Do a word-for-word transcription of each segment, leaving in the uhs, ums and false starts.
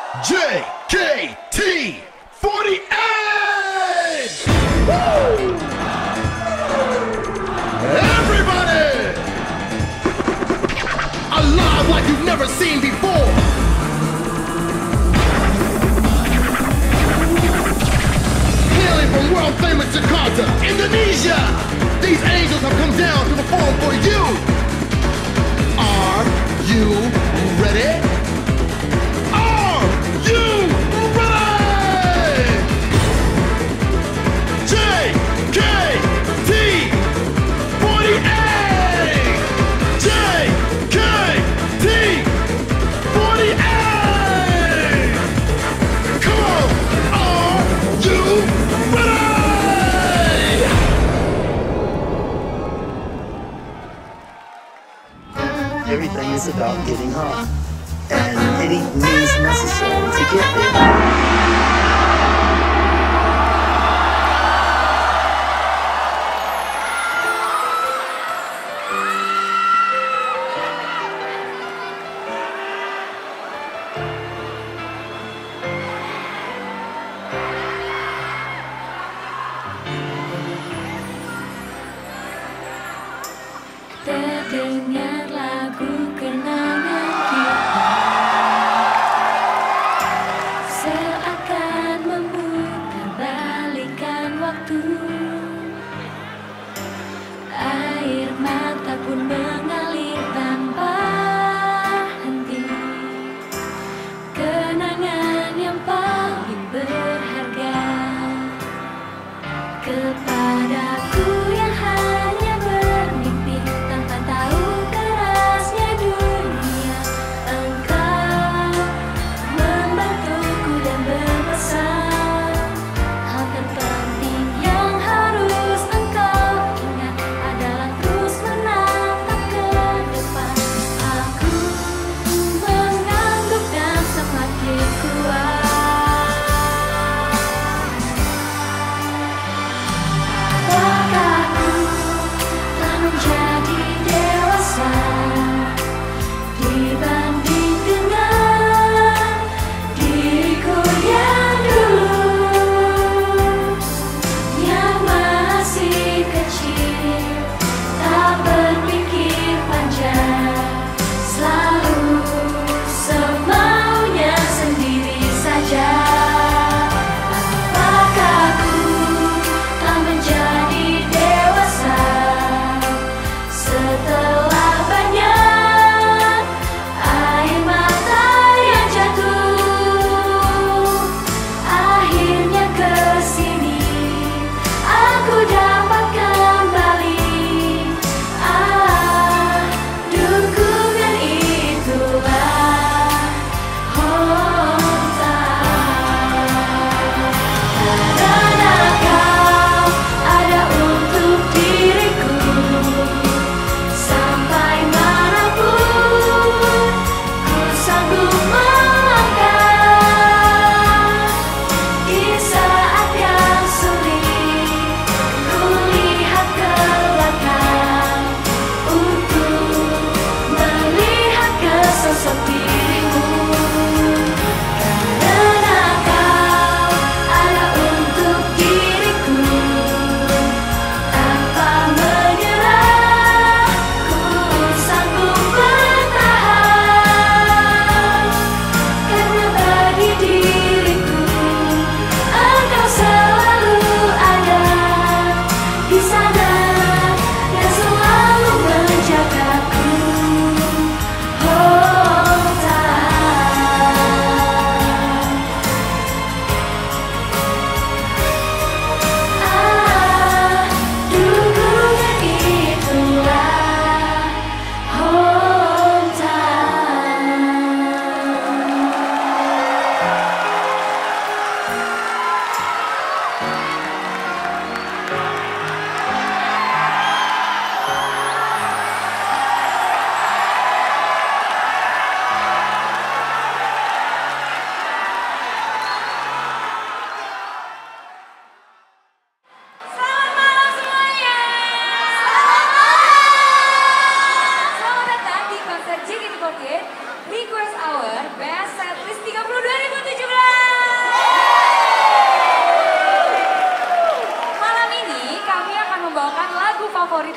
J K T forty-eight! Woo! Everybody! Alive like you've never seen before! Hailing from world famous Jakarta, Indonesia! These angels have come down to perform for you! Are you ready? Are you ready? J K T forty-eight! J K T forty-eight! Come on! Are you ready? Everything is about getting high, and any means necessary to get there. Terdengar lagu kenangan kita, seakan memutarbalikkan waktu. Air mata pun mengalir tanpa henti. Kenangan yang paling berharga kepadaku yang hanya bermimpi tanpa tahu kerasnya dunia. Engkau membantuku dan berpesan hal terpenting yang harus engkau ingat adalah terus menatap ke depan. Aku mengangguk dan semakin kuat. Apakah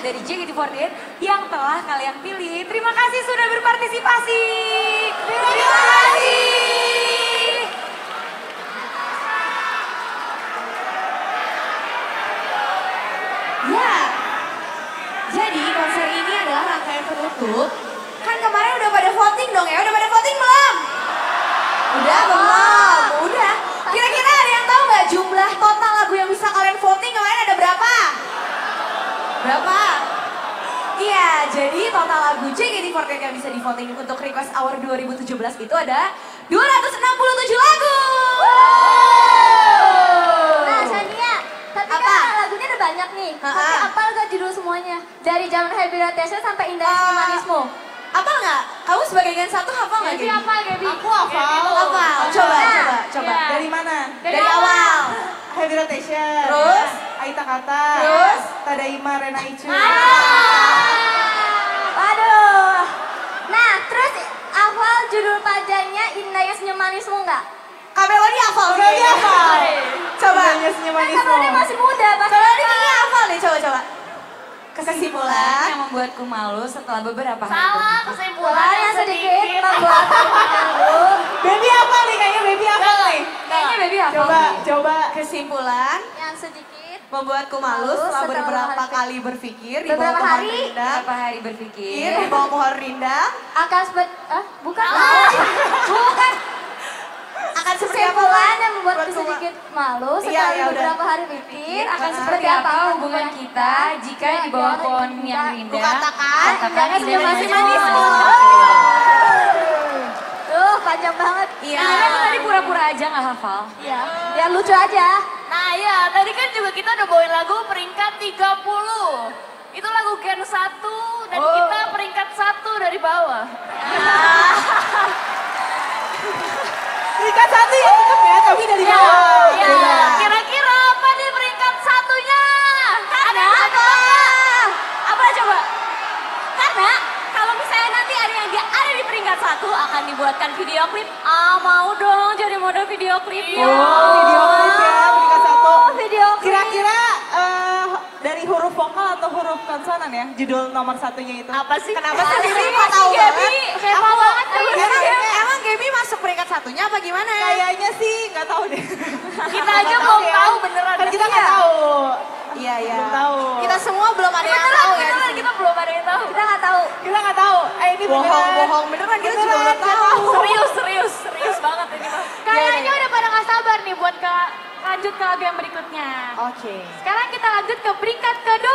dari J K T empat delapan yang telah kalian pilih. Terima kasih sudah berpartisipasi. Terima kasih. Ya, jadi konser ini adalah rangkaian penutup. Kan kemarin udah pada voting dong ya, udah pada voting belum? Udah belum? Udah. Kira-kira ada yang tahu nggak jumlah total lagu yang bisa kalian voting kemarin ada berapa? Berapa? Iya, jadi total lagu J K T empat delapan yang bisa di voting untuk Request Hour dua ribu tujuh belas itu ada dua ratus enam puluh tujuh lagu. Nah, Shania, tapi Apa? kan lagunya ada banyak nih. Ha-ha. Tapi apal gak judul semuanya? Dari zaman Hybridation sampai Indah Ah. Manismu. Apa nggak? Kamu sebagai gen satu hafal nggak? Gaby Gaby? apa, Gaby? Aku hafal. Hafal. Coba, Nah, coba, coba. iya. Dari mana? Dari, awal. Heavy Rotation. Terus? Aita Kata. Terus? Tadaima Rena Icu. Waduh. Nah, terus hafal judul panjangnya Indah Senyum Manismu nggak? Kak Melody hafal sih. Melody hafal. Coba. Indahnya Senyum Kan Manismu. kamu masih muda, pasti Kalau ini hafal. kayaknya hafal nih, coba, coba. Kesimpulan yang membuatku malu setelah beberapa hari Salah, berputus. kesimpulan yang sedikit membuatku malu. Baby apa nih? Kayaknya baby apa nih? Kayaknya baby hafal Coba, sih. coba. Kesimpulan Yang sedikit membuatku malu Malu setelah setelah beberapa hari- kali berpikir di Beberapa bawah pohon hari? rindang. Beberapa hari berpikir. Berpikir di bawah pohon rindang akan sebet, ah, bukan, bukan akan seperti apa? kesimpulan yang membuatku Buatku ma- sedikit malu Iya, setelah ya udah. beberapa hari pikir Akan akan seperti apa hubungan kita jika di bawah pohon yang rindang Kukatakan, katakan Indahnya indah masih dan manis. manis. Tuh, panjang banget. Iya. Kalian tuh tadi pura-pura aja nggak hafal. Iya, biar lucu aja. Nah ya, tadi kan juga kita udah bawain lagu peringkat tiga puluh. Itu lagu Gen satu dan Oh. kita peringkat satu dari bawah. Peringkat satu ya tetap ya, tapi dari bawah. Ya, Iya. kira-kira apa nih peringkat satunya? Ada yang apa? Apa coba? Karena kalau misalnya nanti ada yang dia ada di peringkat satu akan dibuatkan video klip. Ah mau dong jadi model video klip. Oh, video klip ya, peringkat satu. Oh, video klip. Kira-kira eh, dari huruf vokal atau huruf konsonan ya, judul nomor satunya itu? Apa sih? Kenapa sih Gaby kok tahu banget? Kepo banget sih. Emang, emang Gaby masuk peringkat satunya apa gimana? Kayaknya sih nggak tahu deh. Kita aja Nggak belum ya. tahu beneran. Kan kita nggak tahu. Iya, iya. Belum tahu. Kita semua belum ada yang Beneran, tahu ya. di beneran sini. kita belum ada yang tahu. Kita nggak tahu. Kita nggak tahu. Eh ini Bohong, beneran. bohong beneran kita juga Beneran, belum nggak tahu. Serius, serius, serius banget ini mah. Kayaknya udah pada nggak sabar nih buat ke lanjut ke lagu yang berikutnya. Oke. Sekarang kita lanjut ke peringkat kedua.